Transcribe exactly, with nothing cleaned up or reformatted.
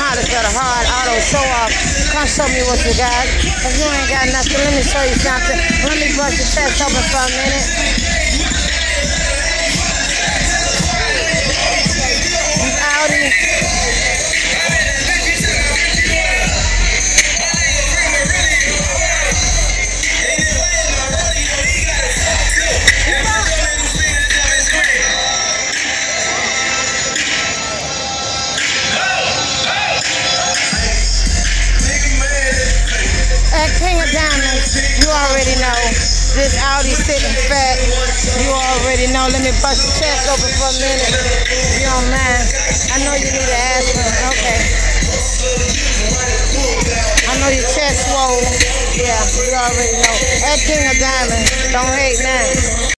hottest of the hard auto show off. Come show me what you got. If you ain't got nothing, let me show you something. Let me brush your chest open for a minute. Audi. King of Diamonds, you already know. This Audi sitting fat, you already know. Let me bust your chest open for a minute. If you don't mind. I know you need an aspirin. Okay. I know your chest swole. Yeah, you already know. At King of Diamonds, don't hate nothing.